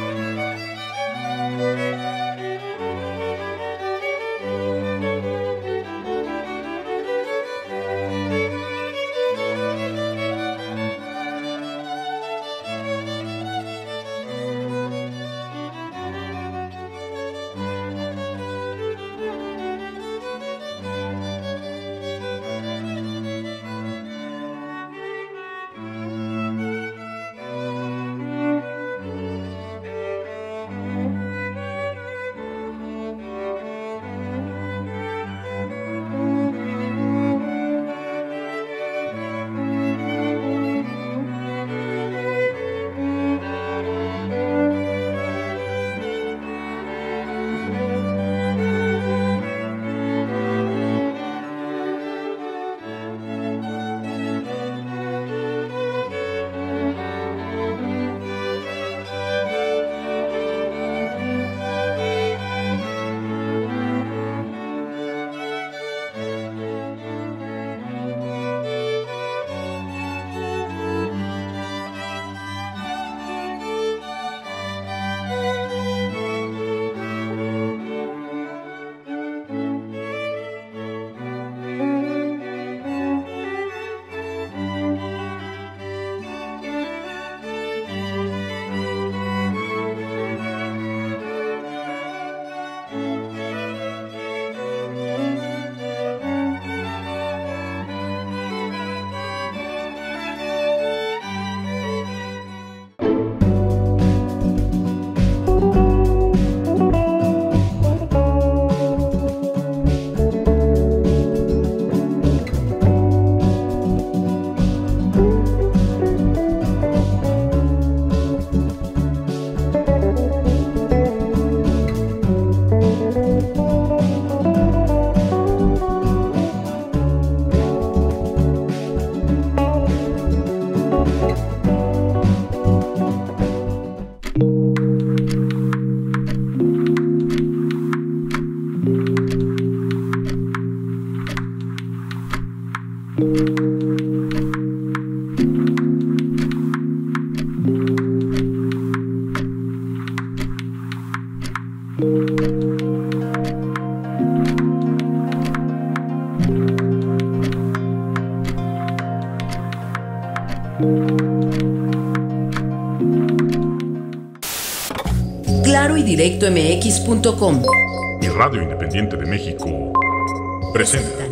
Claro y Directo MX.com y Radio Independiente de México presentan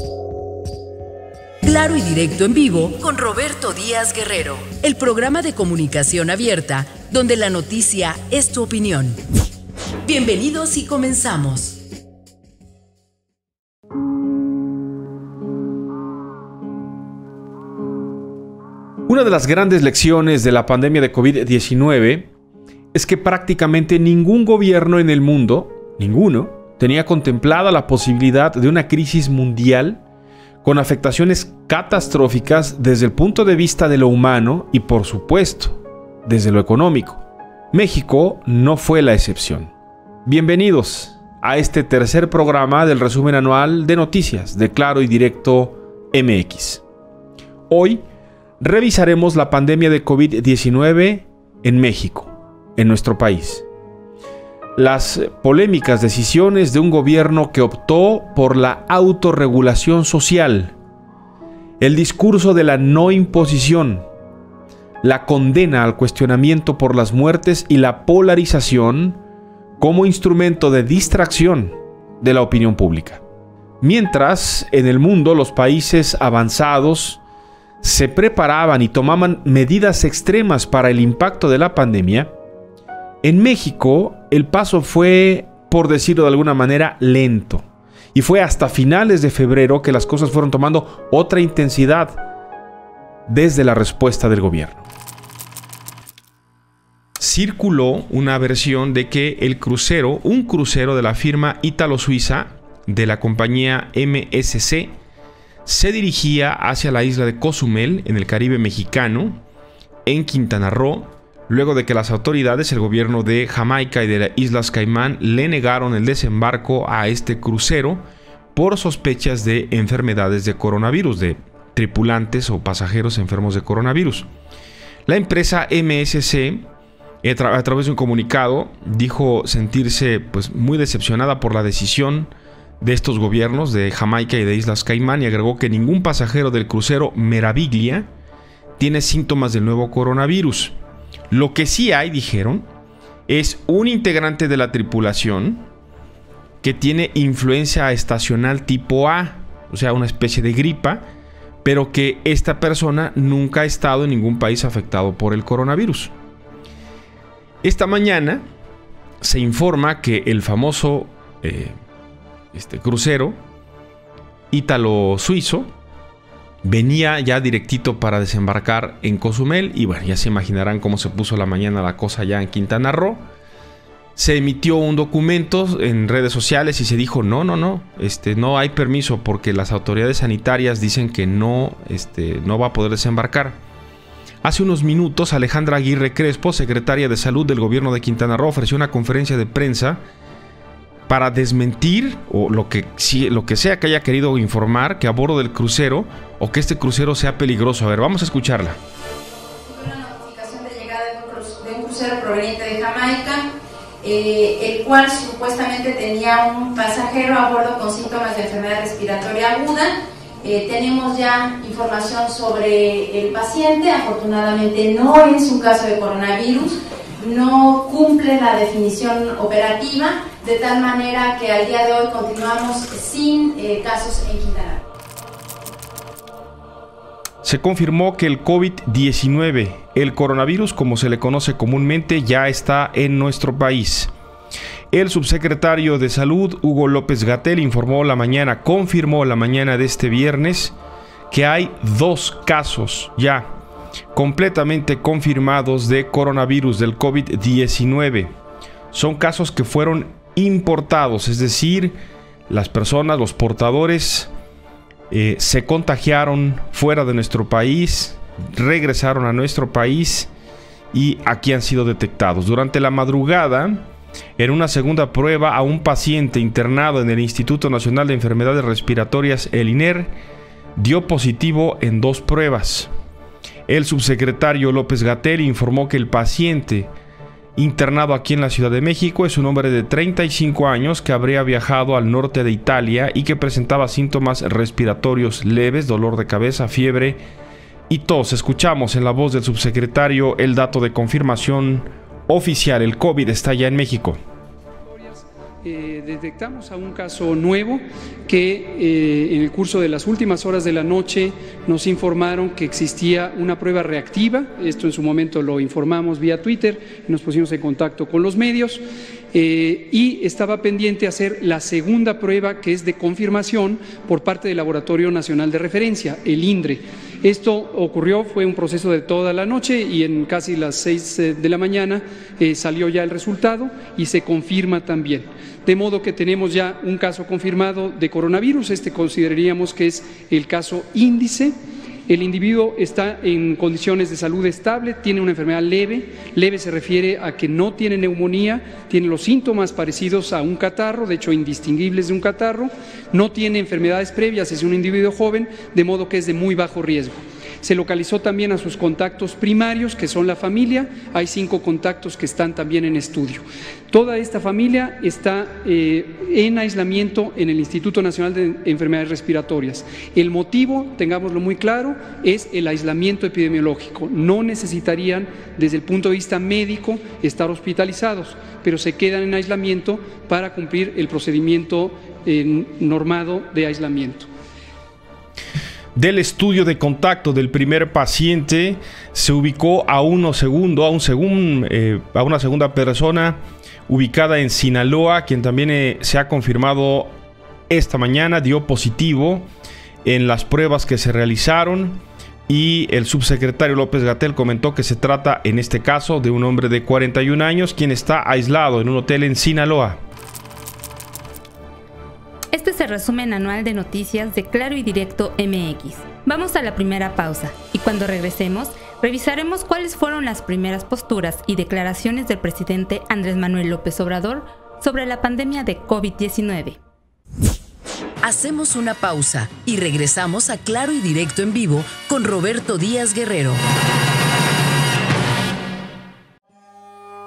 Claro y Directo en vivo con Roberto Díaz Guerrero, el programa de comunicación abierta donde la noticia es tu opinión. Bienvenidos y comenzamos. Una de las grandes lecciones de la pandemia de COVID-19 es que prácticamente ningún gobierno en el mundo, ninguno, tenía contemplada la posibilidad de una crisis mundial con afectaciones catastróficas desde el punto de vista de lo humano y, por supuesto, desde lo económico. México no fue la excepción. Bienvenidos a este tercer programa del resumen anual de noticias de Claro y Directo MX. Hoy revisaremos la pandemia de COVID-19 en México, en nuestro país. Las polémicas decisiones de un gobierno que optó por la autorregulación social, el discurso de la no imposición, la condena al cuestionamiento por las muertes y la polarización como instrumento de distracción de la opinión pública. Mientras, en el mundo, los países avanzados se preparaban y tomaban medidas extremas para el impacto de la pandemia, en México el paso fue, por decirlo de alguna manera, lento. Y fue hasta finales de febrero que las cosas fueron tomando otra intensidad desde la respuesta del gobierno. Circuló una versión de que un crucero de la firma ítalo-suiza de la compañía MSC se dirigía hacia la isla de Cozumel, en el Caribe mexicano, en Quintana Roo, luego de que las autoridades, el gobierno de Jamaica y de las Islas Caimán, le negaron el desembarco a este crucero por sospechas de enfermedades de coronavirus, de tripulantes o pasajeros enfermos de coronavirus. La empresa MSC A través de un comunicado, dijo sentirse pues, muy decepcionada por la decisión de estos gobiernos de Jamaica y de Islas Caimán, y agregó que ningún pasajero del crucero Meraviglia tiene síntomas del nuevo coronavirus. Lo que sí hay, dijeron, es un integrante de la tripulación que tiene influencia estacional tipo A, o sea, una especie de gripa, pero que esta persona nunca ha estado en ningún país afectado por el coronavirus. Esta mañana se informa que el famoso crucero ítalo-suizo venía ya directito para desembarcar en Cozumel, y bueno, ya se imaginarán cómo se puso la mañana la cosa ya en Quintana Roo. Se emitió un documento en redes sociales y se dijo no hay permiso porque las autoridades sanitarias dicen que no va a poder desembarcar. Hace unos minutos, Alejandra Aguirre Crespo, secretaria de Salud del gobierno de Quintana Roo, ofreció una conferencia de prensa para desmentir o lo que sea que haya querido informar que a bordo del crucero o que este crucero sea peligroso. A ver, vamos a escucharla. Una notificación de llegada de un crucero proveniente de Jamaica, el cual supuestamente tenía un pasajero a bordo con síntomas de enfermedad respiratoria aguda. Tenemos ya información sobre el paciente. Afortunadamente no es un caso de coronavirus, no cumple la definición operativa, de tal manera que al día de hoy continuamos sin casos en Quintana Roo. Se confirmó que el COVID-19, el coronavirus como se le conoce comúnmente, ya está en nuestro país. El subsecretario de Salud, Hugo López-Gatell, confirmó la mañana de este viernes que hay 2 casos ya completamente confirmados de coronavirus del COVID-19. Son casos que fueron importados, es decir, las personas, los portadores, se contagiaron fuera de nuestro país, regresaron a nuestro país y aquí han sido detectados. Durante la madrugada, en una segunda prueba a un paciente internado en el Instituto Nacional de Enfermedades Respiratorias, el INER, dio positivo en 2 pruebas. El subsecretario López-Gatell informó que el paciente internado aquí en la Ciudad de México es un hombre de 35 años que habría viajado al norte de Italia y que presentaba síntomas respiratorios leves, dolor de cabeza, fiebre y tos. Escuchamos en la voz del subsecretario el dato de confirmación oficial. El COVID está ya en México. Detectamos a un caso nuevo que en el curso de las últimas horas de la noche nos informaron que existía una prueba reactiva. Esto en su momento lo informamos vía Twitter, nos pusimos en contacto con los medios y estaba pendiente hacer la segunda prueba, que es de confirmación por parte del Laboratorio Nacional de Referencia, el INDRE. Esto ocurrió, fue un proceso de toda la noche y en casi las 6 de la mañana salió ya el resultado y se confirma también. De modo que tenemos ya un caso confirmado de coronavirus. Consideraríamos que es el caso índice. El individuo está en condiciones de salud estable, tiene una enfermedad leve. Leve se refiere a que no tiene neumonía, tiene los síntomas parecidos a un catarro, de hecho indistinguibles de un catarro, no tiene enfermedades previas, es un individuo joven, de modo que es de muy bajo riesgo. Se localizó también a sus contactos primarios, que son la familia. Hay 5 contactos que están también en estudio. Toda esta familia está en aislamiento en el Instituto Nacional de Enfermedades Respiratorias. El motivo, tengámoslo muy claro, es el aislamiento epidemiológico. No necesitarían, desde el punto de vista médico, estar hospitalizados, pero se quedan en aislamiento para cumplir el procedimiento normado de aislamiento. Del estudio de contacto del primer paciente se ubicó a una segunda persona ubicada en Sinaloa, quien también se ha confirmado esta mañana, dio positivo en las pruebas que se realizaron, y el subsecretario López-Gatell comentó que se trata en este caso de un hombre de 41 años quien está aislado en un hotel en Sinaloa. Este es el resumen anual de noticias de Claro y Directo MX. Vamos a la primera pausa y cuando regresemos, revisaremos cuáles fueron las primeras posturas y declaraciones del presidente Andrés Manuel López Obrador sobre la pandemia de COVID-19. Hacemos una pausa y regresamos a Claro y Directo en vivo con Roberto Díaz Guerrero.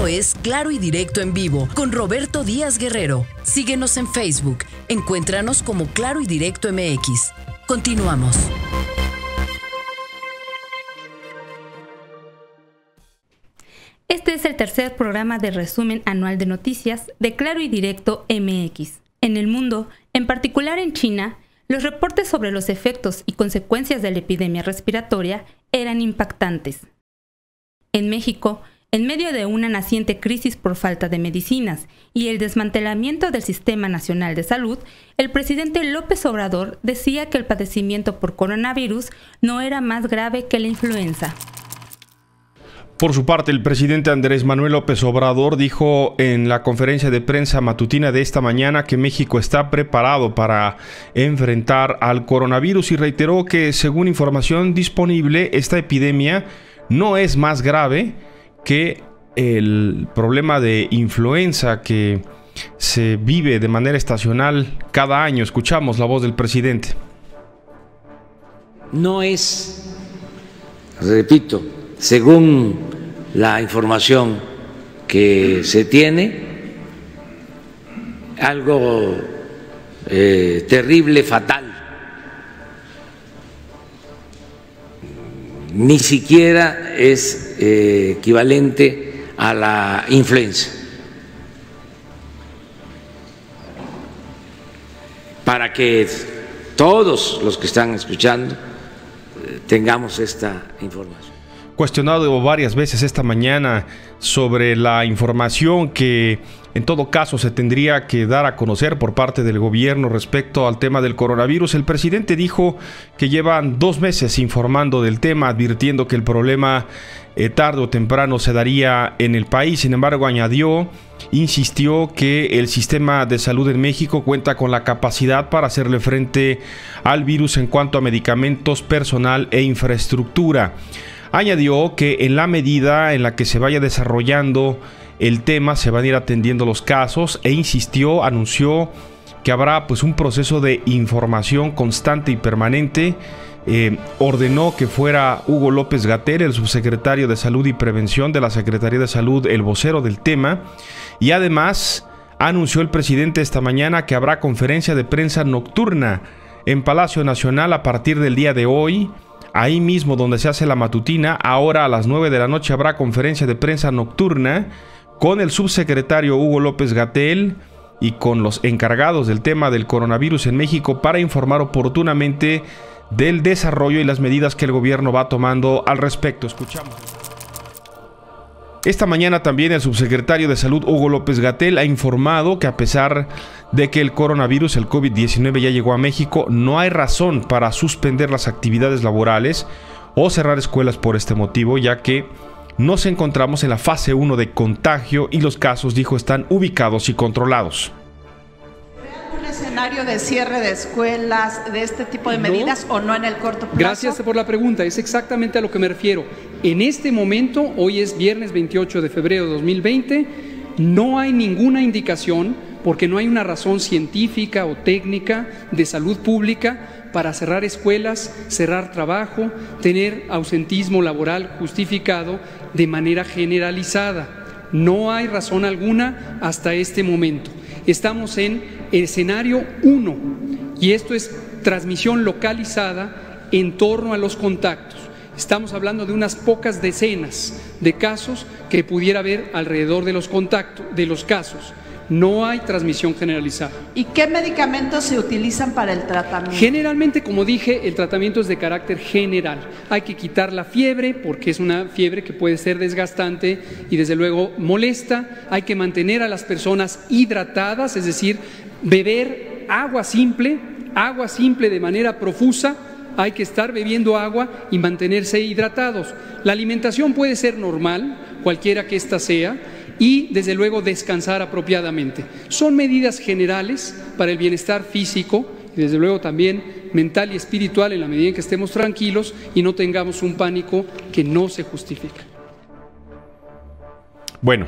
Esto es Claro y Directo en Vivo con Roberto Díaz Guerrero. Síguenos en Facebook. Encuéntranos como Claro y Directo MX. Continuamos. Este es el tercer programa de resumen anual de noticias de Claro y Directo MX. En el mundo, en particular en China, los reportes sobre los efectos y consecuencias de la epidemia respiratoria eran impactantes. En México, en medio de una naciente crisis por falta de medicinas y el desmantelamiento del Sistema Nacional de Salud, el presidente López Obrador decía que el padecimiento por coronavirus no era más grave que la influenza. Por su parte, el presidente Andrés Manuel López Obrador dijo en la conferencia de prensa matutina de esta mañana que México está preparado para enfrentar al coronavirus y reiteró que, según información disponible, esta epidemia no es más grave que el problema de influenza que se vive de manera estacional cada año. Escuchamos la voz del presidente. No es, repito, según la información que se tiene, algo terrible, fatal. Ni siquiera es equivalente a la influenza. Para que todos los que están escuchando tengamos esta información. Cuestionado varias veces esta mañana sobre la información que en todo caso se tendría que dar a conocer por parte del gobierno respecto al tema del coronavirus, el presidente dijo que llevan 2 meses informando del tema, advirtiendo que el problema tarde o temprano se daría en el país. Sin embargo, insistió que el sistema de salud en México cuenta con la capacidad para hacerle frente al virus en cuanto a medicamentos, personal e infraestructura. Añadió que en la medida en la que se vaya desarrollando el tema se van a ir atendiendo los casos e anunció que habrá un proceso de información constante y permanente. Ordenó que fuera Hugo López-Gatell, el subsecretario de Salud y Prevención de la Secretaría de Salud, el vocero del tema, y además anunció el presidente esta mañana que habrá conferencia de prensa nocturna en Palacio Nacional a partir del día de hoy. Ahí mismo donde se hace la matutina, ahora a las 9 de la noche habrá conferencia de prensa nocturna con el subsecretario Hugo López-Gatell y con los encargados del tema del coronavirus en México para informar oportunamente del desarrollo y las medidas que el gobierno va tomando al respecto. Escuchamos. Esta mañana también el subsecretario de Salud Hugo López-Gatell ha informado que a pesar de que el coronavirus, el COVID-19 ya llegó a México, no hay razón para suspender las actividades laborales o cerrar escuelas por este motivo, ya que nos encontramos en la fase 1 de contagio y los casos, dijo, están ubicados y controlados. ¿Un escenario de cierre de escuelas, de este tipo de medidas o no en el corto plazo? Gracias por la pregunta, es exactamente a lo que me refiero. En este momento, hoy es viernes 28 de febrero de 2020, no hay ninguna indicación, porque no hay una razón científica o técnica de salud pública para cerrar escuelas, cerrar trabajo, tener ausentismo laboral justificado de manera generalizada. No hay razón alguna hasta este momento. Estamos en escenario 1 y esto es transmisión localizada en torno a los contactos. Estamos hablando de unas pocas decenas de casos que pudiera haber alrededor de los contactos, de los casos. No hay transmisión generalizada. ¿Y qué medicamentos se utilizan para el tratamiento? Generalmente, como dije, el tratamiento es de carácter general. Hay que quitar la fiebre porque es una fiebre que puede ser desgastante y desde luego molesta. Hay que mantener a las personas hidratadas, es decir, beber agua simple de manera profusa. Hay que estar bebiendo agua y mantenerse hidratados. La alimentación puede ser normal, cualquiera que ésta sea, y desde luego descansar apropiadamente. Son medidas generales para el bienestar físico y desde luego también mental y espiritual en la medida en que estemos tranquilos y no tengamos un pánico que no se justifica. Bueno,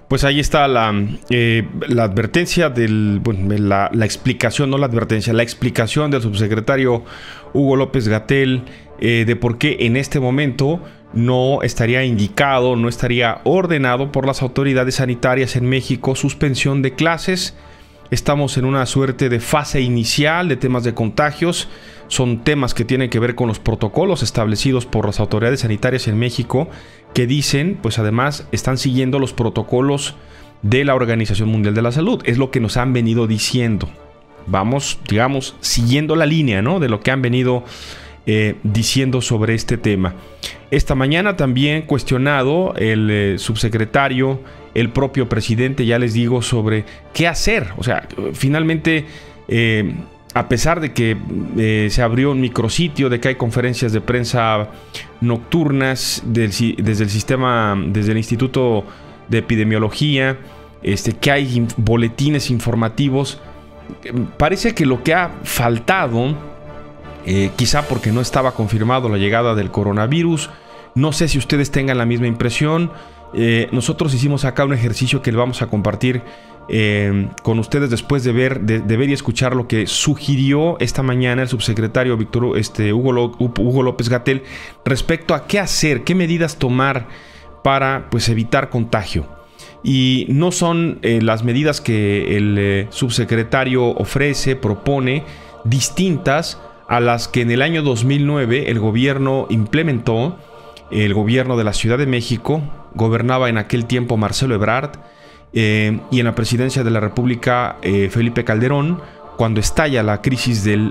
Pues ahí está la advertencia la explicación, no la advertencia, la explicación del subsecretario Hugo López-Gatell de por qué en este momento no estaría indicado, no estaría ordenado por las autoridades sanitarias en México suspensión de clases. Estamos en una suerte de fase inicial de temas de contagios. Son temas que tienen que ver con los protocolos establecidos por las autoridades sanitarias en México, que dicen, pues además están siguiendo los protocolos de la Organización Mundial de la Salud. Es lo que nos han venido diciendo. Vamos, digamos, siguiendo la línea, ¿no?, de lo que han venido diciendo sobre este tema. Esta mañana también cuestionado el subsecretario, el propio presidente, ya les digo, sobre qué hacer. O sea, finalmente, a pesar de que se abrió un micrositio, de que hay conferencias de prensa nocturnas desde el Instituto de Epidemiología, que hay boletines informativos, parece que lo que ha faltado, quizá porque no estaba confirmado la llegada del coronavirus, no sé si ustedes tengan la misma impresión. Nosotros hicimos acá un ejercicio que le vamos a compartir con ustedes después de ver y escuchar lo que sugirió esta mañana el subsecretario Hugo López-Gatell respecto a qué hacer, qué medidas tomar para, pues, evitar contagio. Y no son las medidas que el subsecretario propone, distintas a las que en el año 2009 el gobierno implementó. El gobierno de la Ciudad de México, gobernaba en aquel tiempo Marcelo Ebrard, y en la presidencia de la República Felipe Calderón, cuando estalla la crisis del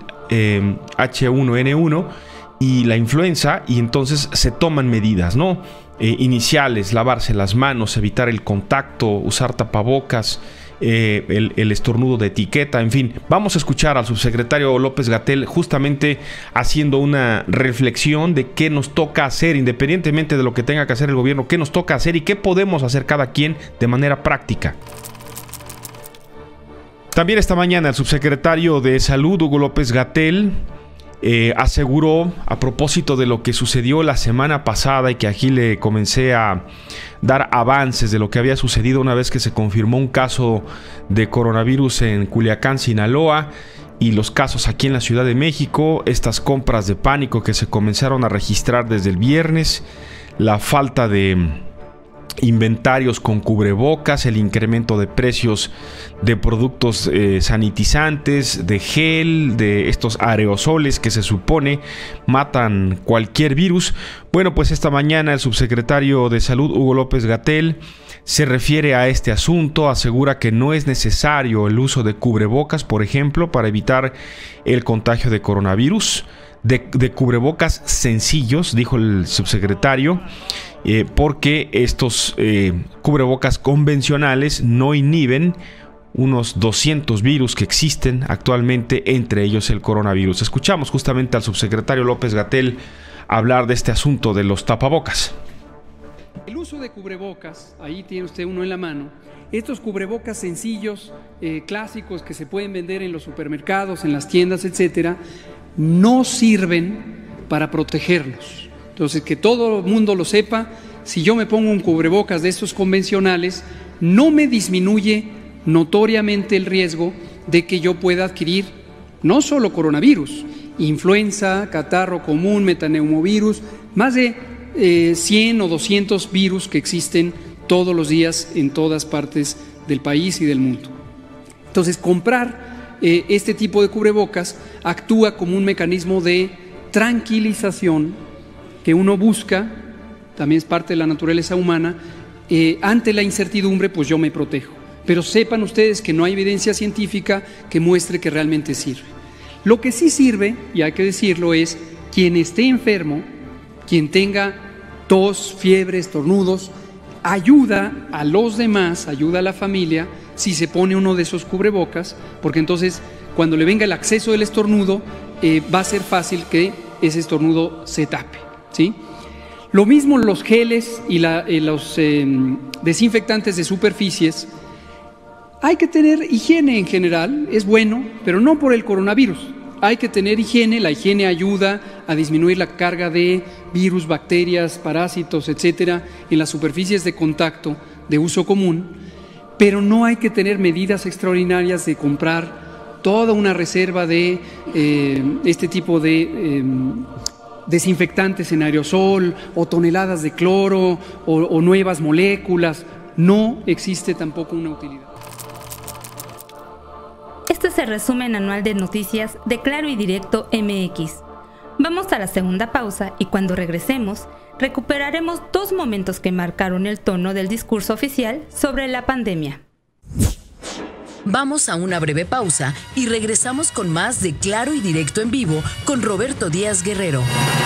H1N1 y la influenza, y entonces se toman medidas, ¿no? Iniciales: lavarse las manos, evitar el contacto, usar tapabocas, el estornudo de etiqueta, en fin. Vamos a escuchar al subsecretario López-Gatell justamente haciendo una reflexión de qué nos toca hacer, independientemente de lo que tenga que hacer el gobierno, qué nos toca hacer y qué podemos hacer cada quien de manera práctica. También esta mañana el subsecretario de Salud, Hugo López-Gatell, aseguró, a propósito de lo que sucedió la semana pasada, y que aquí le comencé a dar avances de lo que había sucedido una vez que se confirmó un caso de coronavirus en Culiacán, Sinaloa, y los casos aquí en la Ciudad de México, estas compras de pánico que se comenzaron a registrar desde el viernes, la falta de inventarios con cubrebocas, el incremento de precios de productos sanitizantes, de gel, de estos aerosoles que se supone matan cualquier virus. Bueno, pues esta mañana el subsecretario de Salud, Hugo López-Gatell, se refiere a este asunto, asegura que no es necesario el uso de cubrebocas, por ejemplo, para evitar el contagio de coronavirus, de cubrebocas sencillos, dijo el subsecretario, porque estos cubrebocas convencionales no inhiben unos 200 virus que existen actualmente, entre ellos el coronavirus. Escuchamos justamente al subsecretario López-Gatell hablar de este asunto de los tapabocas. El uso de cubrebocas, ahí tiene usted uno en la mano. Estos cubrebocas sencillos, clásicos, que se pueden vender en los supermercados, en las tiendas, etcétera, no sirven para protegernos. Entonces, que todo el mundo lo sepa, si yo me pongo un cubrebocas de estos convencionales, no me disminuye notoriamente el riesgo de que yo pueda adquirir no solo coronavirus, influenza, catarro común, metaneumovirus, más de 100 o 200 virus que existen todos los días en todas partes del país y del mundo. Entonces, comprar este tipo de cubrebocas actúa como un mecanismo de tranquilización que uno busca, también es parte de la naturaleza humana. Ante la incertidumbre, pues yo me protejo. Pero sepan ustedes que no hay evidencia científica que muestre que realmente sirve. Lo que sí sirve, y hay que decirlo, es quien esté enfermo, quien tenga tos, fiebre, estornudos, ayuda a los demás, ayuda a la familia, si se pone uno de esos cubrebocas, porque entonces cuando le venga el acceso del estornudo, va a ser fácil que ese estornudo se tape, ¿sí? Lo mismo los geles y los desinfectantes de superficies. Hay que tener higiene en general, es bueno, pero no por el coronavirus. Hay que tener higiene, la higiene ayuda a disminuir la carga de virus, bacterias, parásitos, etcétera, en las superficies de contacto de uso común, pero no hay que tener medidas extraordinarias de comprar toda una reserva de este tipo de desinfectantes en aerosol o toneladas de cloro o nuevas moléculas. No existe tampoco una utilidad. Este es el resumen anual de noticias de Claro y Directo MX. Vamos a la segunda pausa y cuando regresemos, recuperaremos 2 momentos que marcaron el tono del discurso oficial sobre la pandemia. Vamos a una breve pausa y regresamos con más de Claro y Directo en vivo con Roberto Díaz Guerrero.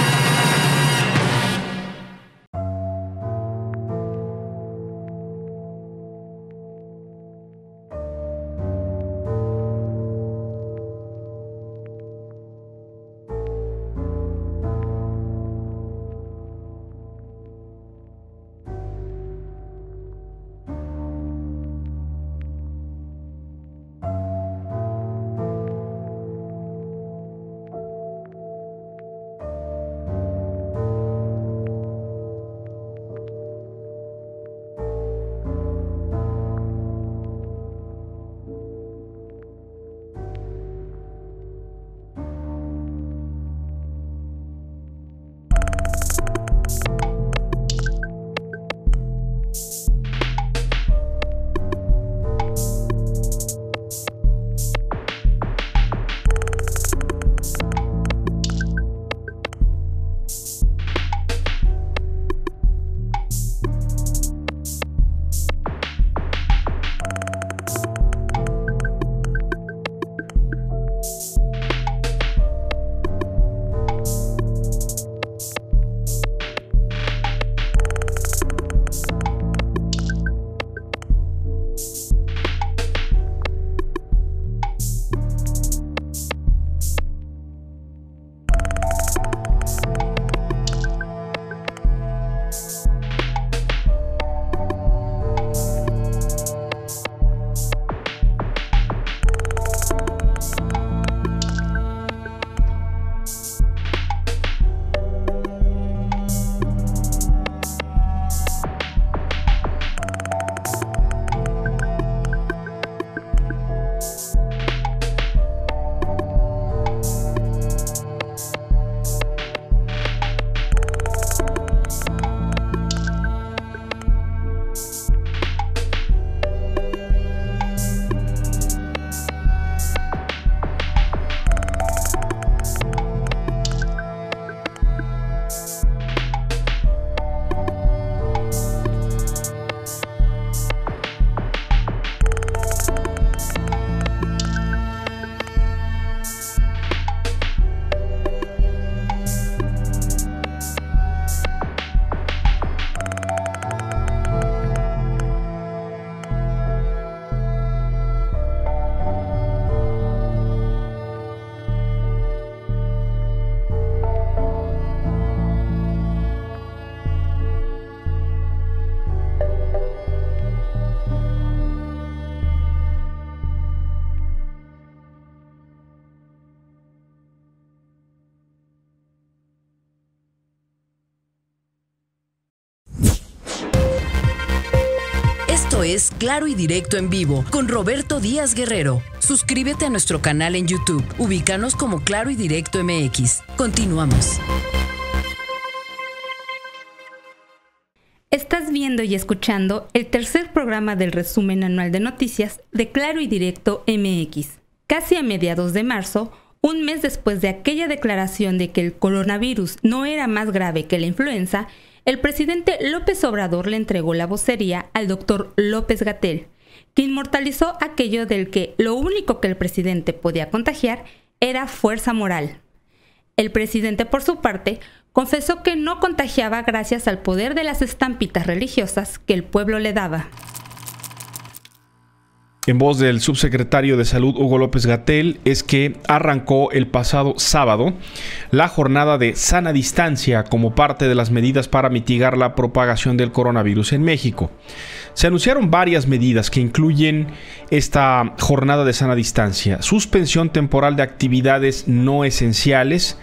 Esto es Claro y Directo en vivo con Roberto Díaz Guerrero. Suscríbete a nuestro canal en YouTube. Ubícanos como Claro y Directo MX. Continuamos. Estás viendo y escuchando el tercer programa del resumen anual de noticias de Claro y Directo MX. Casi a mediados de marzo, un mes después de aquella declaración de que el coronavirus no era más grave que la influenza, el presidente López Obrador le entregó la vocería al doctor López-Gatell, que inmortalizó aquello del que lo único que el presidente podía contagiar era fuerza moral. El presidente, por su parte, confesó que no contagiaba gracias al poder de las estampitas religiosas que el pueblo le daba. En voz del subsecretario de Salud, Hugo López-Gatell, es que arrancó el pasado sábado la jornada de sana distancia como parte de las medidas para mitigar la propagación del coronavirus en México. Se anunciaron varias medidas que incluyen esta jornada de sana distancia: suspensión temporal de actividades no esenciales,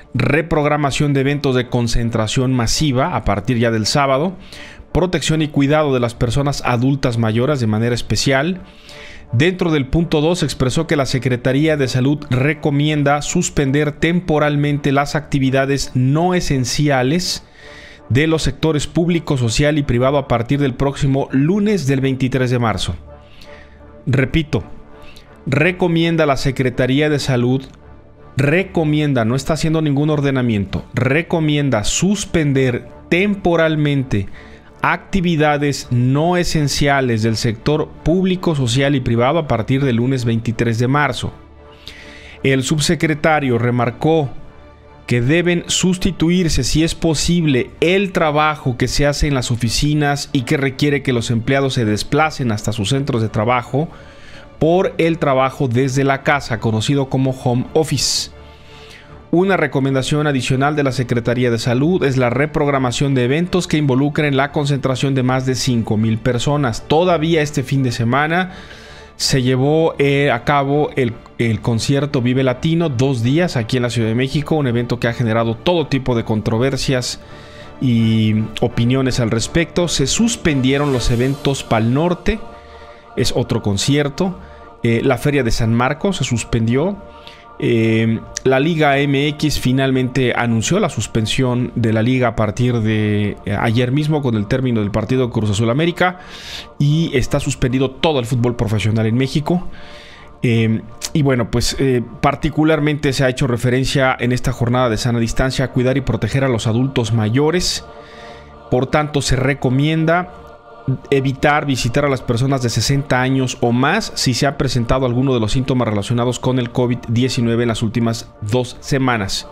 reprogramación de eventos de concentración masiva a partir ya del sábado, protección y cuidado de las personas adultas mayores de manera especial. Dentro del punto 2 expresó que la Secretaría de Salud recomienda suspender temporalmente las actividades no esenciales de los sectores público, social y privado a partir del próximo lunes del 23 de marzo. Repito, recomienda la Secretaría de Salud, no está haciendo ningún ordenamiento, recomienda suspender temporalmente actividades no esenciales del sector público, social y privado a partir del lunes 23 de marzo. El subsecretario remarcó que deben sustituirse, si es posible, el trabajo que se hace en las oficinas y que requiere que los empleados se desplacen hasta sus centros de trabajo por el trabajo desde la casa, conocido como home office. Una recomendación adicional de la Secretaría de Salud es la reprogramación de eventos que involucren la concentración de más de 5,000 personas. Todavía este fin de semana se llevó a cabo el concierto Vive Latino, 2 días aquí en la Ciudad de México, un evento que ha generado todo tipo de controversias y opiniones al respecto. Se suspendieron los eventos Pal Norte, es otro concierto. La Feria de San Marcos se suspendió. La Liga MX finalmente anunció la suspensión de la liga a partir de ayer mismo con el término del partido Cruz Azul América, y está suspendido todo el fútbol profesional en México. Y bueno, pues particularmente se ha hecho referencia en esta jornada de sana distancia a cuidar y proteger a los adultos mayores. Por tanto, se recomienda evitar visitar a las personas de 60 años o más si se ha presentado alguno de los síntomas relacionados con el COVID-19 en las últimas 2 semanas.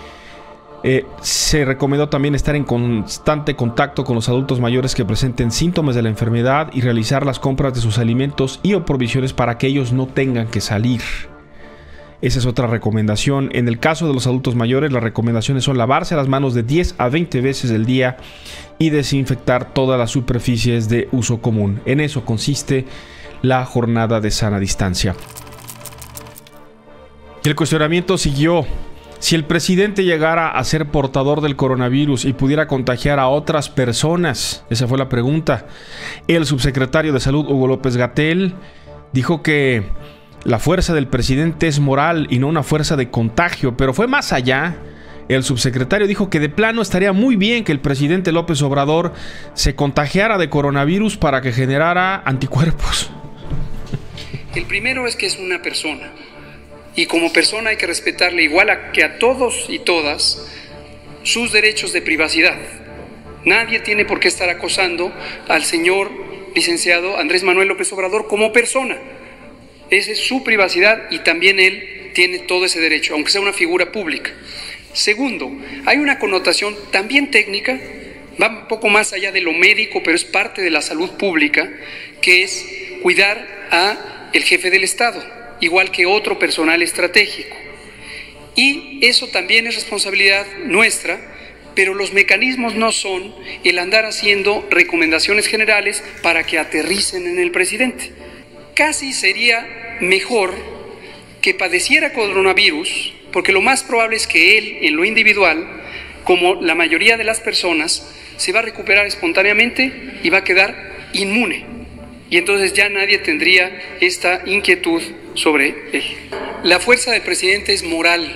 Se recomendó también estar en constante contacto con los adultos mayores que presenten síntomas de la enfermedad y realizar las compras de sus alimentos y o provisiones para que ellos no tengan que salir. Esa es otra recomendación. En el caso de los adultos mayores, las recomendaciones son lavarse las manos de 10 a 20 veces al día y desinfectar todas las superficies de uso común. En eso consiste la jornada de sana distancia. El cuestionamiento siguió. Si el presidente llegara a ser portador del coronavirus y pudiera contagiar a otras personas, esa fue la pregunta. El subsecretario de Salud, Hugo López-Gatell, dijo que la fuerza del presidente es moral y no una fuerza de contagio, pero fue más allá. El subsecretario dijo que de plano estaría muy bien que el presidente López Obrador se contagiara de coronavirus para que generara anticuerpos. El primero es que es una persona, y como persona hay que respetarle igual que a todos y todas sus derechos de privacidad. Nadie tiene por qué estar acosando al señor licenciado Andrés Manuel López Obrador como persona. Esa es su privacidad y también él tiene todo ese derecho, aunque sea una figura pública. Segundo, hay una connotación también técnica, va un poco más allá de lo médico, pero es parte de la salud pública, que es cuidar a el jefe del Estado, igual que otro personal estratégico. Y eso también es responsabilidad nuestra, pero los mecanismos no son el andar haciendo recomendaciones generales para que aterricen en el presidente. Casi sería mejor que padeciera coronavirus, porque lo más probable es que él, en lo individual, como la mayoría de las personas, se va a recuperar espontáneamente y va a quedar inmune. Y entonces ya nadie tendría esta inquietud sobre él. La fuerza del presidente es moral,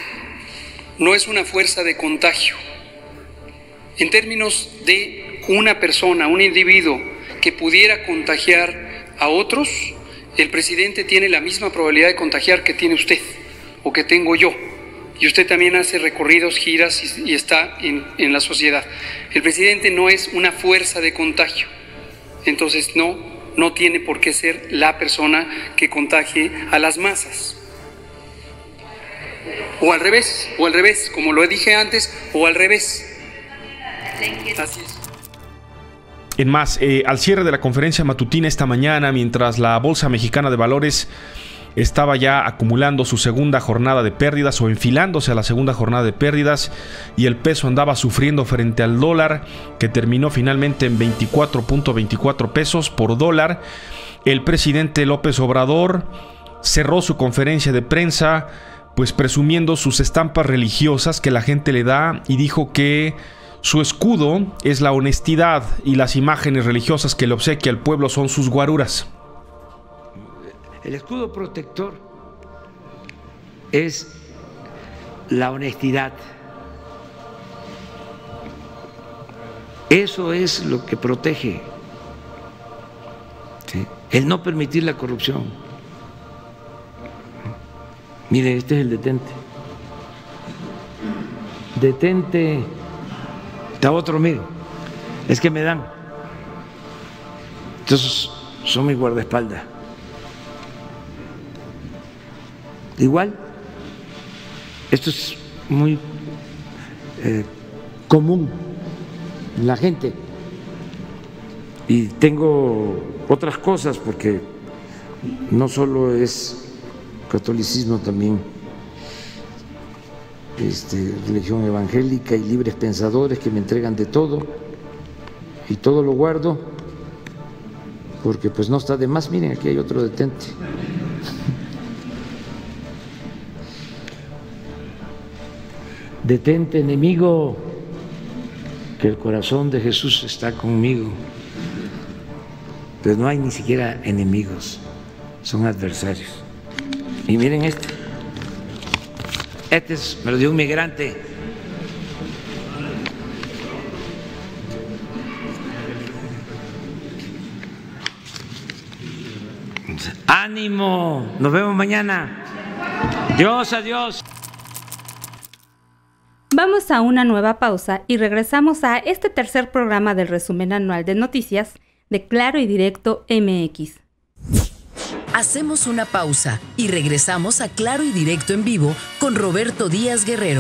no es una fuerza de contagio. En términos de una persona, un individuo que pudiera contagiar a otros, el presidente tiene la misma probabilidad de contagiar que tiene usted o que tengo yo, y usted también hace recorridos, giras y está en la sociedad. El presidente no es una fuerza de contagio, entonces no tiene por qué ser la persona que contagie a las masas. O al revés, como lo dije antes, o al revés. Así es. En más, al cierre de la conferencia matutina esta mañana, mientras la Bolsa Mexicana de Valores estaba ya acumulando su segunda jornada de pérdidas o enfilándose a la segunda jornada de pérdidas, y el peso andaba sufriendo frente al dólar, que terminó finalmente en 24.24 pesos por dólar, el presidente López Obrador cerró su conferencia de prensa pues presumiendo sus estampas religiosas que la gente le da, y dijo que su escudo es la honestidad y las imágenes religiosas que le obsequia al pueblo son sus guaruras. El escudo protector es la honestidad. Eso es lo que protege, ¿sí? El no permitir la corrupción. Mire, este es el detente. Detente. Está otro, mire. Es que me dan. Entonces, son mi guardaespaldas. Igual, esto es muy común en la gente. Y tengo otras cosas, porque no solo es catolicismo, también religión evangélica y libres pensadores que me entregan de todo, y todo lo guardo porque pues no está de más. Miren, aquí hay otro detente. Detente, enemigo, que el corazón de Jesús está conmigo. Pero no hay ni siquiera enemigos, son adversarios. Y miren este me lo dio un migrante. Ánimo, nos vemos mañana. Dios, adiós. Vamos a una nueva pausa y regresamos a este tercer programa del resumen anual de noticias de Claro y Directo MX. Hacemos una pausa y regresamos a Claro y Directo en vivo con Roberto Díaz Guerrero.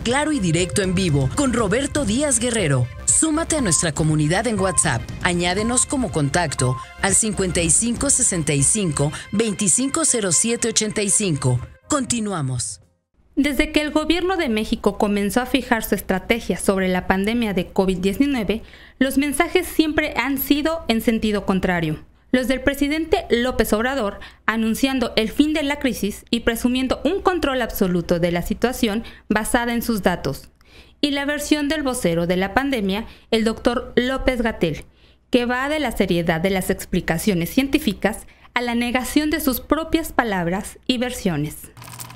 Claro y Directo en Vivo con Roberto Díaz Guerrero. Súmate a nuestra comunidad en WhatsApp. Añádenos como contacto al 5565 250785. Continuamos. Desde que el gobierno de México comenzó a fijar su estrategia sobre la pandemia de COVID-19, los mensajes siempre han sido en sentido contrario. Los del presidente López Obrador anunciando el fin de la crisis y presumiendo un control absoluto de la situación basada en sus datos. Y la versión del vocero de la pandemia, el doctor López-Gatell, que va de la seriedad de las explicaciones científicas a la negación de sus propias palabras y versiones.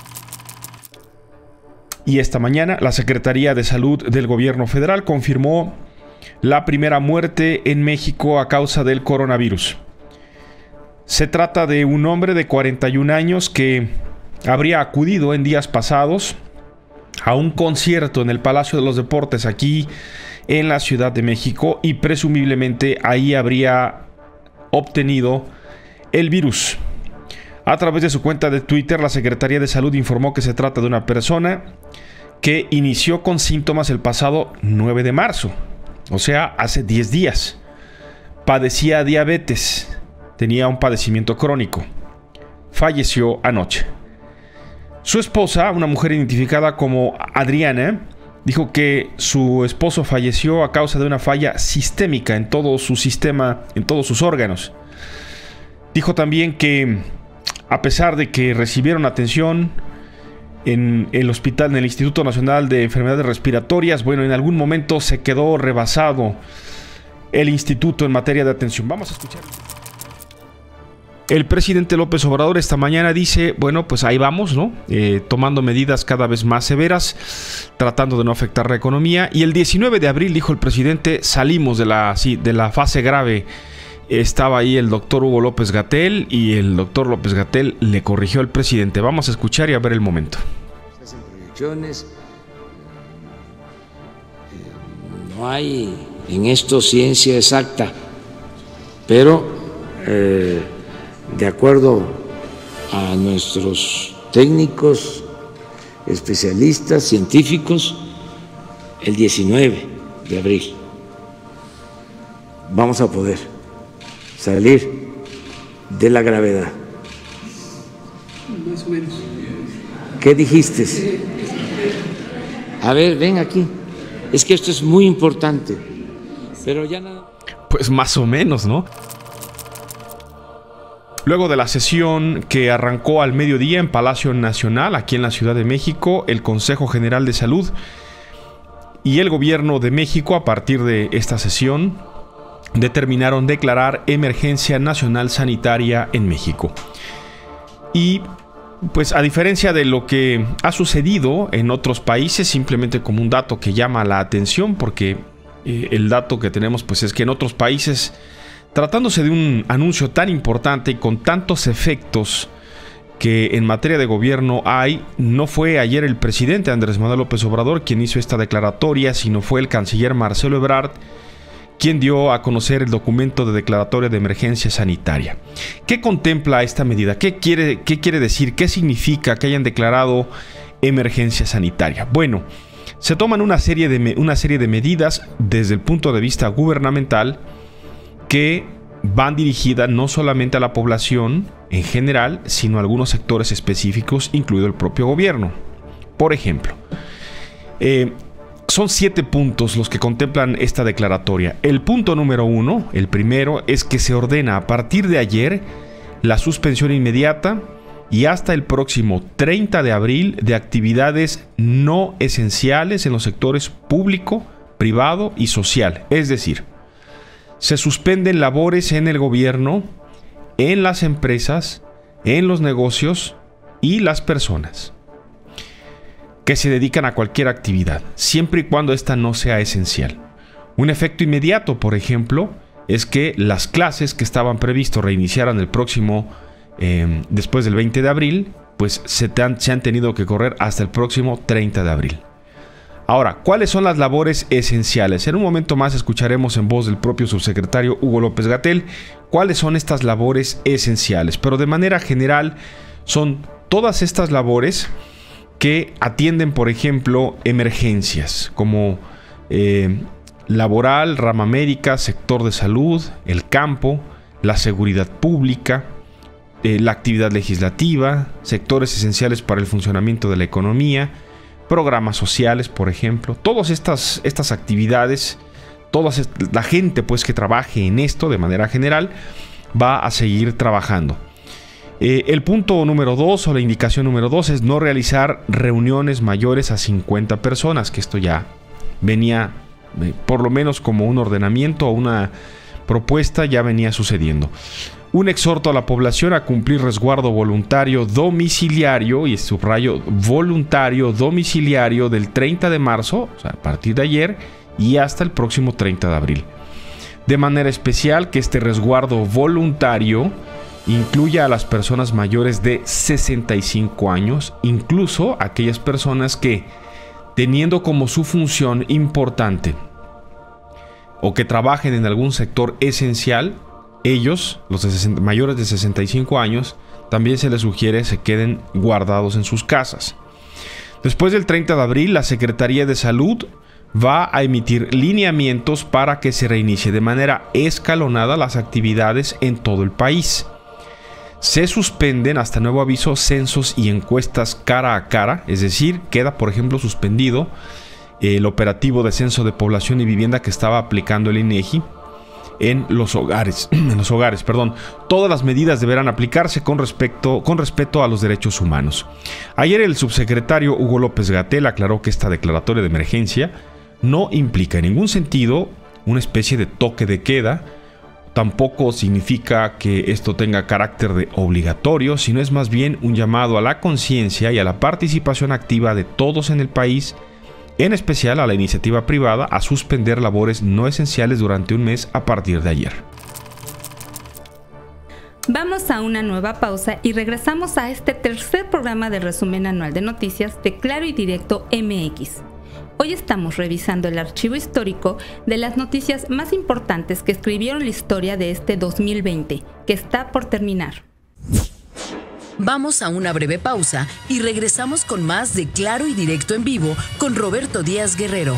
Y esta mañana la Secretaría de Salud del Gobierno Federal confirmó la primera muerte en México a causa del coronavirus. Se trata de un hombre de 41 años que habría acudido en días pasados a un concierto en el Palacio de los Deportes aquí en la Ciudad de México y presumiblemente ahí habría obtenido el virus. A través de su cuenta de Twitter, la Secretaría de Salud informó que se trata de una persona que inició con síntomas el pasado 9 de marzo, o sea, hace 10 días. Padecía diabetes, tenía un padecimiento crónico. Falleció anoche. Su esposa, una mujer identificada como Adriana, dijo que su esposo falleció a causa de una falla sistémica en todo su sistema, en todos sus órganos. Dijo también que a pesar de que recibieron atención en el hospital, en el Instituto Nacional de Enfermedades Respiratorias, bueno, en algún momento se quedó rebasado el instituto en materia de atención. Vamos a escuchar. El presidente López Obrador esta mañana dice, bueno, pues ahí vamos, ¿no? Tomando medidas cada vez más severas, tratando de no afectar la economía. Y el 19 de abril, dijo el presidente, salimos de la fase grave. Estaba ahí el doctor Hugo López-Gatell y el doctor López-Gatell le corrigió al presidente. Vamos a escuchar y a ver el momento. Se hacen proyecciones. No hay en esto ciencia exacta, pero de acuerdo a nuestros técnicos, especialistas, científicos, el 19 de abril vamos a poder salir de la gravedad. Más o menos. ¿Qué dijiste? A ver, ven aquí. Es que esto es muy importante. Pero ya nada. Pues más o menos, ¿no? Luego de la sesión que arrancó al mediodía en Palacio Nacional, aquí en la Ciudad de México, el Consejo General de Salud y el Gobierno de México, a partir de esta sesión, determinaron declarar emergencia nacional sanitaria en México. Y pues a diferencia de lo que ha sucedido en otros países, simplemente como un dato que llama la atención, porque el dato que tenemos pues es que en otros países, tratándose de un anuncio tan importante y con tantos efectos que en materia de gobierno hay, no fue ayer el presidente Andrés Manuel López Obrador quien hizo esta declaratoria, sino fue el canciller Marcelo Ebrard quien dio a conocer el documento de declaratoria de emergencia sanitaria. ¿Qué contempla esta medida? ¿Qué quiere decir? ¿Qué significa que hayan declarado emergencia sanitaria? Bueno, se toman una serie de medidas desde el punto de vista gubernamental que van dirigidas no solamente a la población en general, sino a algunos sectores específicos, incluido el propio gobierno. Por ejemplo, son 7 puntos los que contemplan esta declaratoria. El punto número 1, el primero, es que se ordena a partir de ayer la suspensión inmediata y hasta el próximo 30 de abril de actividades no esenciales en los sectores público, privado y social. Es decir, se suspenden labores en el gobierno, en las empresas, en los negocios y las personas que se dedican a cualquier actividad, siempre y cuando esta no sea esencial. Un efecto inmediato, por ejemplo, es que las clases que estaban previsto reiniciaran el próximo, después del 20 de abril, pues se han tenido que correr hasta el próximo 30 de abril. Ahora, ¿cuáles son las labores esenciales? En un momento más escucharemos en voz del propio subsecretario Hugo López-Gatell cuáles son estas labores esenciales, pero de manera general son todas estas labores que atienden, por ejemplo, emergencias como laboral, rama médica, sector de salud, el campo, la seguridad pública, la actividad legislativa, sectores esenciales para el funcionamiento de la economía, programas sociales, por ejemplo. Todas estas actividades, la gente pues que trabaje en esto de manera general va a seguir trabajando. El punto número 2 o la indicación número 2 es no realizar reuniones mayores a 50 personas, que esto ya venía por lo menos como un ordenamiento o una propuesta, ya venía sucediendo. Un exhorto a la población a cumplir resguardo voluntario domiciliario, y subrayo voluntario domiciliario, del 30 de marzo, o sea, a partir de ayer, y hasta el próximo 30 de abril. De manera especial que este resguardo voluntario incluya a las personas mayores de 65 años, incluso aquellas personas que, teniendo como su función importante o que trabajen en algún sector esencial, ellos, los mayores de 65 años, también se les sugiere se queden guardados en sus casas. Después del 30 de abril, la Secretaría de Salud va a emitir lineamientos para que se reinicie de manera escalonada las actividades en todo el país. Se suspenden hasta nuevo aviso censos y encuestas cara a cara, es decir, queda por ejemplo suspendido el operativo de censo de población y vivienda que estaba aplicando el INEGI en los hogares. Todas las medidas deberán aplicarse con respeto a los derechos humanos. Ayer el subsecretario Hugo López-Gatell aclaró que esta declaratoria de emergencia no implica en ningún sentido una especie de toque de queda. Tampoco significa que esto tenga carácter de obligatorio, sino es más bien un llamado a la conciencia y a la participación activa de todos en el país, en especial a la iniciativa privada, a suspender labores no esenciales durante un mes a partir de ayer. Vamos a una nueva pausa y regresamos a este tercer programa de resumen anual de noticias de Claro y Directo MX. Hoy estamos revisando el archivo histórico de las noticias más importantes que escribieron la historia de este 2020, que está por terminar. Vamos a una breve pausa y regresamos con más de Claro y Directo en vivo con Roberto Díaz Guerrero.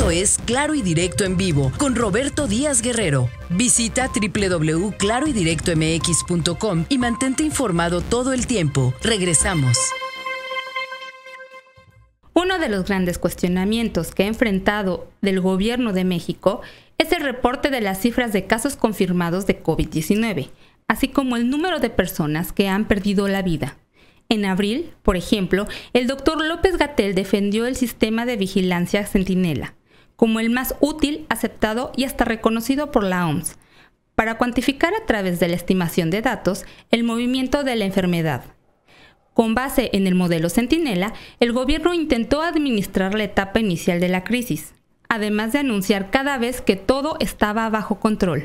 Esto es Claro y Directo en Vivo con Roberto Díaz Guerrero. Visita www.claroydirectomx.com y mantente informado todo el tiempo. Regresamos. Uno de los grandes cuestionamientos que ha enfrentado del Gobierno de México es el reporte de las cifras de casos confirmados de COVID-19, así como el número de personas que han perdido la vida. En abril, por ejemplo, el doctor López-Gatell defendió el sistema de vigilancia Centinela como el más útil, aceptado y hasta reconocido por la OMS, para cuantificar a través de la estimación de datos el movimiento de la enfermedad. Con base en el modelo Centinela, el gobierno intentó administrar la etapa inicial de la crisis, además de anunciar cada vez que todo estaba bajo control.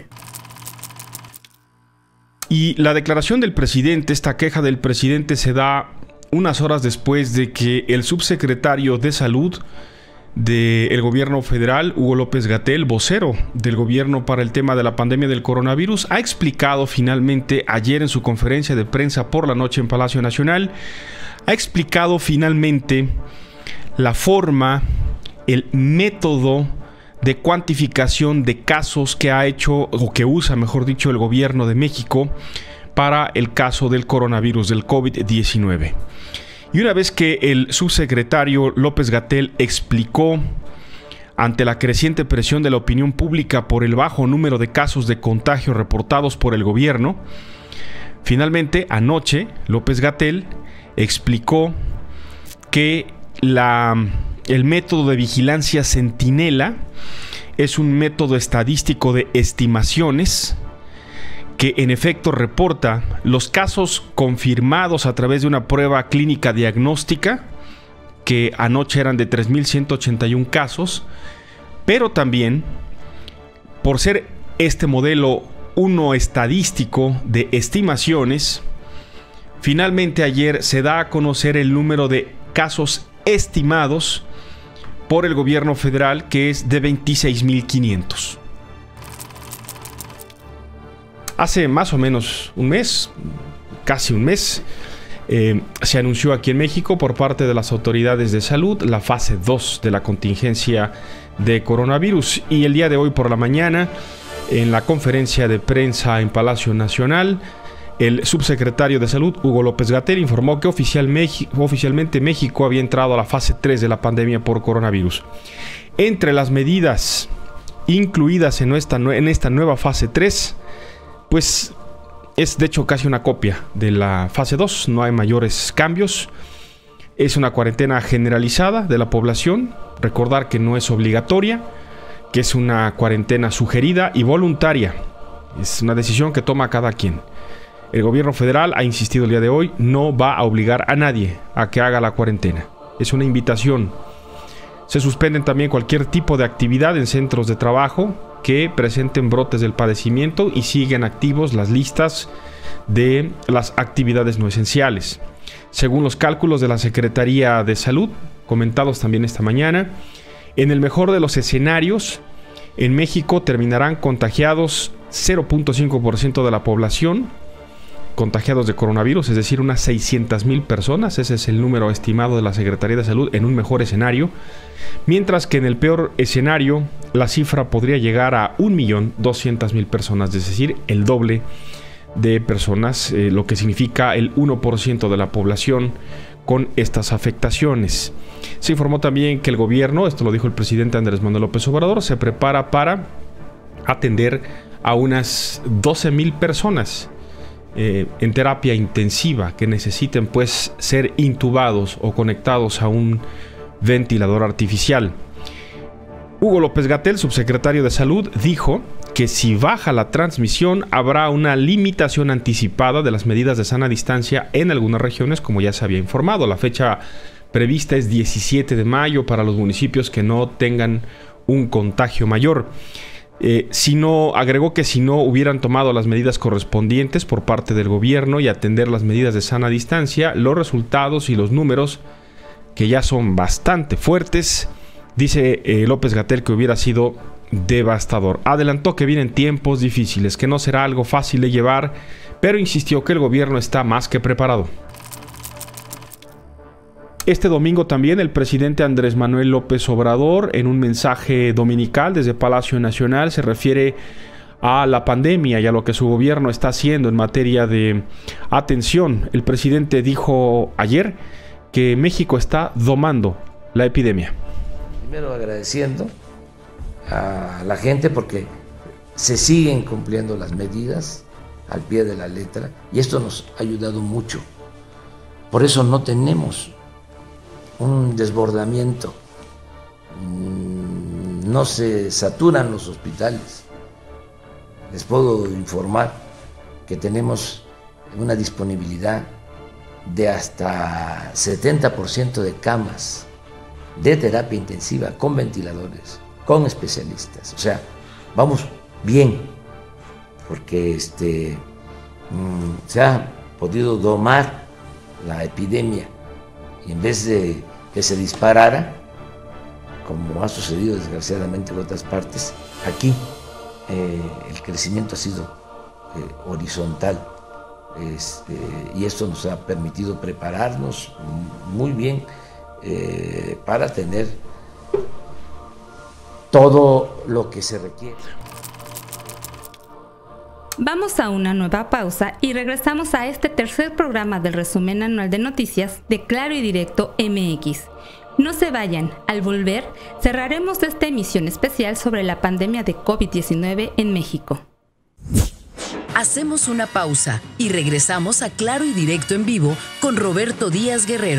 Y la declaración del presidente, esta queja del presidente, se da unas horas después de que el subsecretario de Salud del gobierno federal, Hugo López-Gatell, vocero del gobierno para el tema de la pandemia del coronavirus, ha explicado finalmente ayer en su conferencia de prensa por la noche en Palacio Nacional, ha explicado finalmente la forma, el método de cuantificación de casos que ha hecho, o que usa, mejor dicho, el gobierno de México para el caso del coronavirus, del COVID-19. Y una vez que el subsecretario López-Gatell explicó ante la creciente presión de la opinión pública por el bajo número de casos de contagio reportados por el gobierno, finalmente anoche López-Gatell explicó que el método de vigilancia Centinela es un método estadístico de estimaciones que en efecto reporta los casos confirmados a través de una prueba clínica diagnóstica, que anoche eran de 3.181 casos, pero también, por ser este modelo uno estadístico de estimaciones, finalmente ayer se da a conocer el número de casos estimados por el gobierno federal, que es de 26.500. Hace más o menos un mes, casi un mes, se anunció aquí en México por parte de las autoridades de salud la fase 2 de la contingencia de coronavirus. Y el día de hoy por la mañana, en la conferencia de prensa en Palacio Nacional, el subsecretario de Salud, Hugo López-Gatell, informó que oficialmente México había entrado a la fase 3 de la pandemia por coronavirus. Entre las medidas incluidas en esta nueva fase 3, pues es de hecho casi una copia de la fase 2, no hay mayores cambios. Es una cuarentena generalizada de la población, recordar que no es obligatoria, que es una cuarentena sugerida y voluntaria. Es una decisión que toma cada quien. El gobierno federal ha insistido el día de hoy, no va a obligar a nadie a que haga la cuarentena. Es una invitación. Se suspenden también cualquier tipo de actividad en centros de trabajo que presenten brotes del padecimiento y siguen activos las listas de las actividades no esenciales. Según los cálculos de la Secretaría de Salud, comentados también esta mañana, en el mejor de los escenarios, en México terminarán contagiados 0.5% de la población, contagiados de coronavirus, es decir, unas 600,000 personas. Ese es el número estimado de la Secretaría de Salud en un mejor escenario, mientras que en el peor escenario la cifra podría llegar a 1.200.000 personas, es decir, el doble de personas, lo que significa el 1% de la población con estas afectaciones. Se informó también que el gobierno, esto lo dijo el presidente Andrés Manuel López Obrador, se prepara para atender a unas 12,000 personas en terapia intensiva que necesiten pues ser intubados o conectados a un ventilador artificial. Hugo López-Gatell, subsecretario de Salud, dijo que si baja la transmisión habrá una limitación anticipada de las medidas de sana distancia en algunas regiones, como ya se había informado. La fecha prevista es 17 de mayo para los municipios que no tengan un contagio mayor. Agregó que si no hubieran tomado las medidas correspondientes por parte del gobierno y atender las medidas de sana distancia, los resultados y los números, que ya son bastante fuertes, dice López-Gatell, que hubiera sido devastador. Adelantó que vienen tiempos difíciles, que no será algo fácil de llevar, pero insistió que el gobierno está más que preparado. Este domingo también el presidente Andrés Manuel López Obrador, en un mensaje dominical desde Palacio Nacional, se refiere a la pandemia y a lo que su gobierno está haciendo en materia de atención. El presidente dijo ayer que México está domando la epidemia. Primero agradeciendo a la gente porque se siguen cumpliendo las medidas al pie de la letra y esto nos ha ayudado mucho. Por eso no tenemos un desbordamiento, no se saturan los hospitales. Les puedo informar que tenemos una disponibilidad de hasta 70% de camas de terapia intensiva con ventiladores, con especialistas. O sea, vamos bien, porque se ha podido domar la epidemia y en vez de que se disparara, como ha sucedido desgraciadamente en otras partes, aquí el crecimiento ha sido horizontal y esto nos ha permitido prepararnos muy bien para tener todo lo que se requiere. Vamos a una nueva pausa y regresamos a este tercer programa del resumen anual de noticias de Claro y Directo MX. No se vayan, al volver cerraremos esta emisión especial sobre la pandemia de COVID-19 en México. Hacemos una pausa y regresamos a Claro y Directo en vivo con Roberto Díaz Guerrero.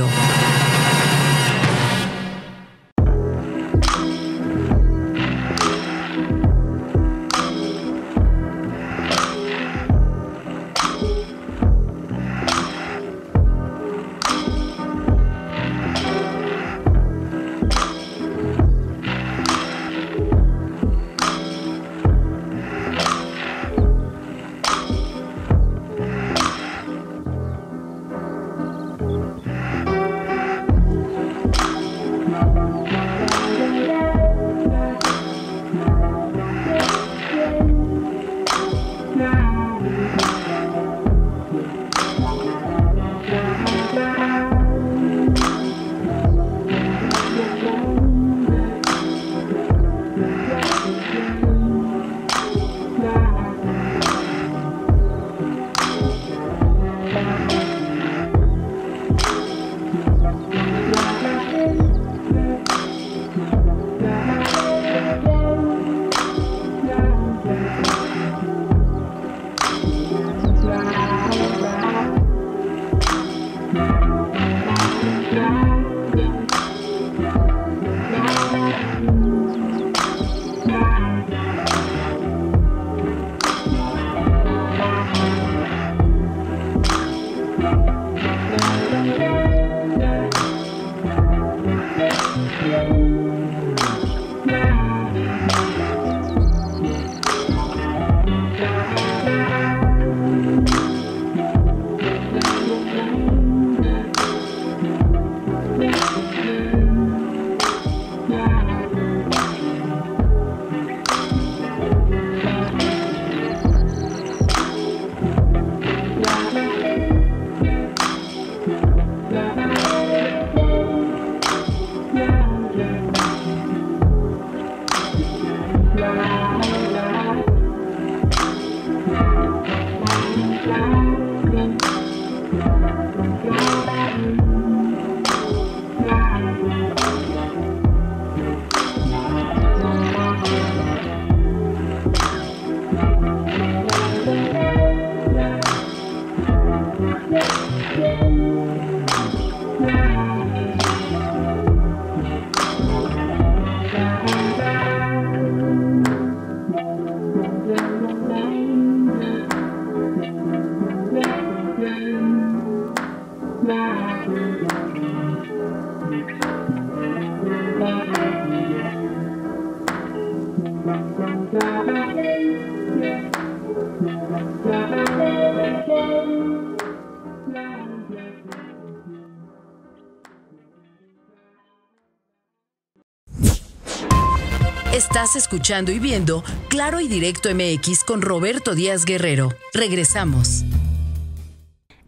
Estás escuchando y viendo Claro y Directo MX con Roberto Díaz Guerrero. Regresamos. Estamos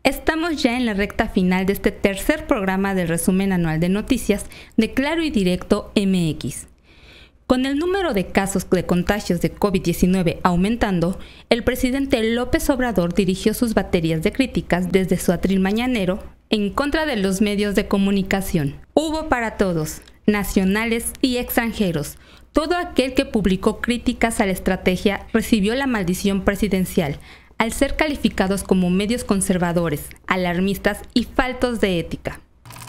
Estamos ya en la recta final de este tercer programa del resumen anual de noticias de Claro y Directo MX. Con el número de casos de contagios de COVID-19 aumentando, el presidente López Obrador dirigió sus baterías de críticas desde su atril mañanero en contra de los medios de comunicación. Hubo para todos, nacionales y extranjeros. Todo aquel que publicó críticas a la estrategia recibió la maldición presidencial, al ser calificados como medios conservadores, alarmistas y faltos de ética.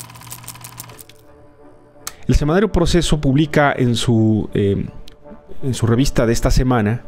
El semanario Proceso publica en su revista de esta semana,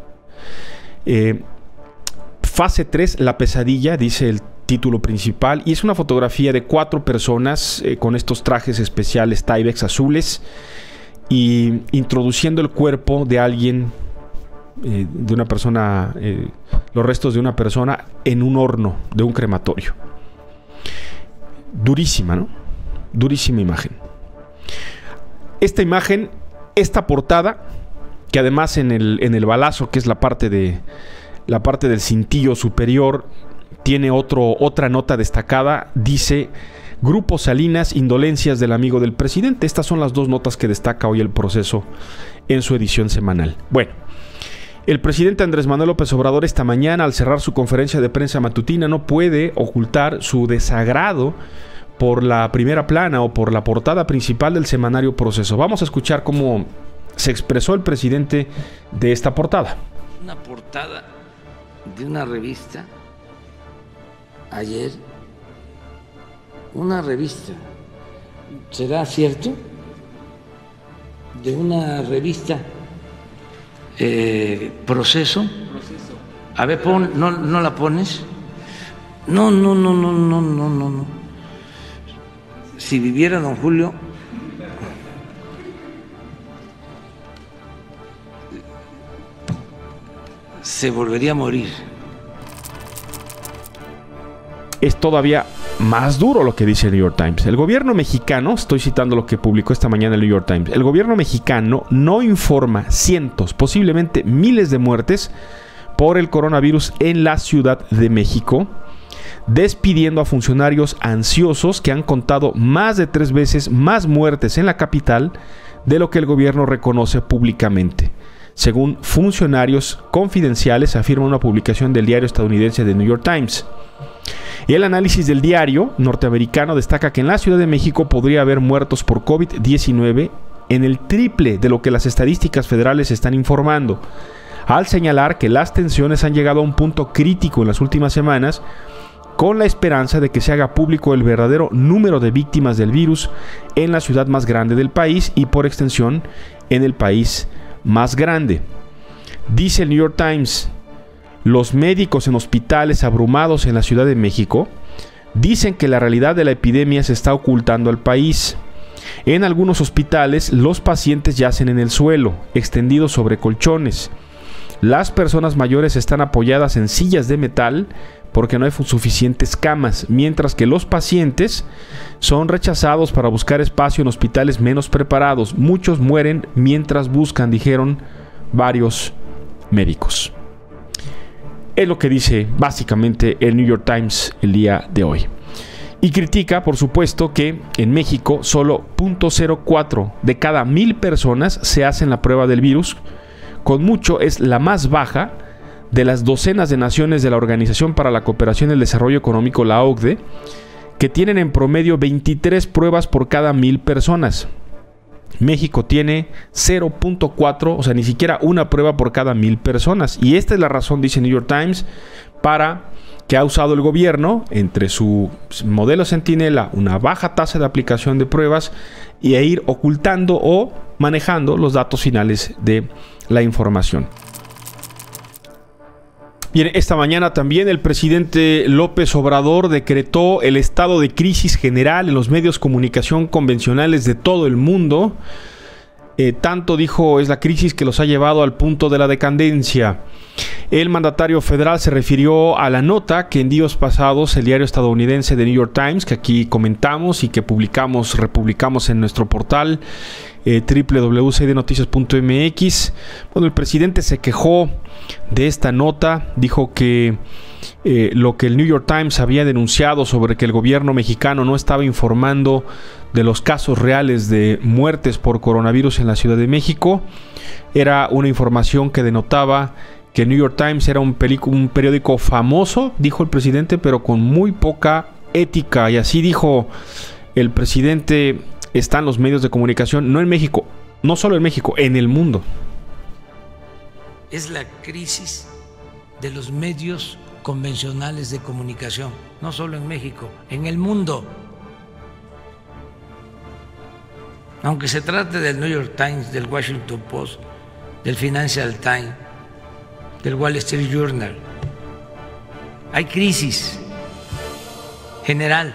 Fase 3, la pesadilla, dice el título principal, y es una fotografía de 4 personas con estos trajes especiales Tyvek azules y introduciendo el cuerpo de alguien, de una persona, los restos de una persona en un horno de un crematorio. Durísima, ¿no? Durísima imagen. Esta imagen, esta portada, que además en el balazo, que es la parte del cintillo superior, tiene otra nota destacada, dice: Grupo Salinas, indolencias del amigo del presidente. Estas son las 2 notas que destaca hoy el Proceso en su edición semanal. Bueno, el presidente Andrés Manuel López Obrador esta mañana, al cerrar su conferencia de prensa matutina, no puede ocultar su desagrado por la primera plana o por la portada principal del semanario Proceso. Vamos a escuchar cómo se expresó el presidente de esta portada. Una portada de una revista ayer, una revista, ¿será cierto? De una revista, Proceso. A ver, ¿no la pones? No. Si viviera don Julio, se volvería a morir. Es todavía más duro lo que dice el New York Times. El gobierno mexicano, estoy citando lo que publicó esta mañana el New York Times, el gobierno mexicano no informa cientos, posiblemente miles de muertes por el coronavirus en la Ciudad de México, despidiendo a funcionarios ansiosos que han contado más de 3 veces más muertes en la capital de lo que el gobierno reconoce públicamente. Según funcionarios confidenciales, afirma una publicación del diario estadounidense The New York Times. Y el análisis del diario norteamericano destaca que en la Ciudad de México podría haber muertos por COVID-19 en el triple de lo que las estadísticas federales están informando, al señalar que las tensiones han llegado a un punto crítico en las últimas semanas, con la esperanza de que se haga público el verdadero número de víctimas del virus en la ciudad más grande del país y, por extensión, en el país más grande. Dice el New York Times: los médicos en hospitales abrumados en la Ciudad de México dicen que la realidad de la epidemia se está ocultando al país. En algunos hospitales, los pacientes yacen en el suelo, extendidos sobre colchones. Las personas mayores están apoyadas en sillas de metal porque no hay suficientes camas, mientras que los pacientes son rechazados para buscar espacio en hospitales menos preparados. Muchos mueren mientras buscan, dijeron varios médicos. Es lo que dice básicamente el New York Times el día de hoy. Y critica, por supuesto, que en México solo 0.04 de cada 1000 personas se hacen la prueba del virus. Con mucho es la más baja de las docenas de naciones de la Organización para la Cooperación y el Desarrollo Económico, la OCDE, que tienen en promedio 23 pruebas por cada 1000 personas. México tiene 0.4, o sea, ni siquiera una prueba por cada 1000 personas. Y esta es la razón, dice New York Times, para que ha usado el gobierno entre su modelo Centinela una baja tasa de aplicación de pruebas y a ir ocultando o manejando los datos finales de la información. Bien, esta mañana también el presidente López Obrador decretó el estado de crisis general en los medios de comunicación convencionales de todo el mundo. Tanto, dijo, es la crisis que los ha llevado al punto de la decadencia. El mandatario federal se refirió a la nota que en días pasados el diario estadounidense The New York Times, que aquí comentamos y que republicamos en nuestro portal, www.cdnoticias.mx. Bueno, el presidente se quejó de esta nota, dijo que lo que el New York Times había denunciado sobre que el gobierno mexicano no estaba informando de los casos reales de muertes por coronavirus en la Ciudad de México era una información que denotaba que el New York Times era un periódico famoso, dijo el presidente, pero con muy poca ética. Y así dijo el presidente: están los medios de comunicación, no en México, no solo en México, en el mundo. Es la crisis de los medios convencionales de comunicación, no solo en México, en el mundo. Aunque se trate del New York Times, del Washington Post, del Financial Times, del Wall Street Journal, hay crisis general.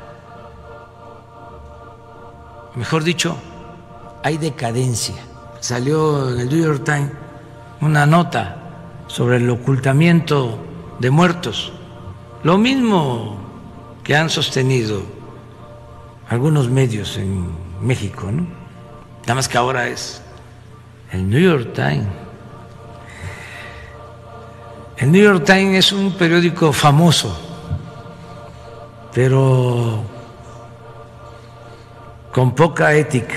Mejor dicho, hay decadencia. Salió en el New York Times una nota sobre el ocultamiento de muertos, lo mismo que han sostenido algunos medios en México, ¿no? Nada más que ahora es el New York Times. El New York Times es un periódico famoso, pero con poca ética.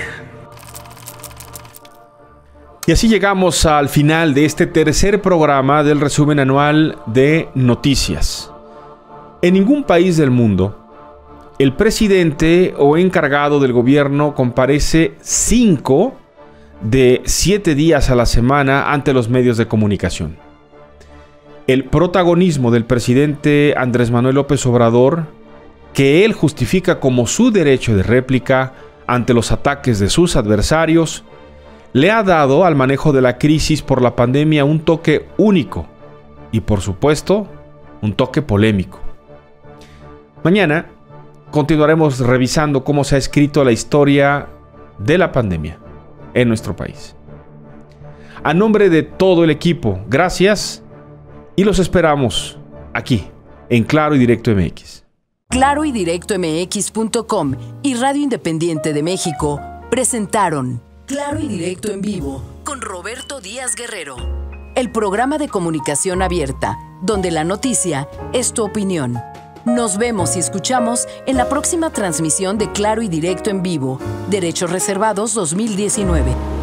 Y así llegamos al final de este tercer programa del resumen anual de noticias. En ningún país del mundo, el presidente o encargado del gobierno comparece 5 de 7 días a la semana ante los medios de comunicación. El protagonismo del presidente Andrés Manuel López Obrador, que él justifica como su derecho de réplica ante los ataques de sus adversarios, le ha dado al manejo de la crisis por la pandemia un toque único y, por supuesto, un toque polémico. Mañana continuaremos revisando cómo se ha escrito la historia de la pandemia en nuestro país. A nombre de todo el equipo, gracias y los esperamos aquí en Claro y Directo MX. Claroydirectomx.com y Radio Independiente de México presentaron Claro y Directo en Vivo con Roberto Díaz Guerrero, el programa de comunicación abierta, donde la noticia es tu opinión. Nos vemos y escuchamos en la próxima transmisión de Claro y Directo en Vivo, Derechos Reservados 2019.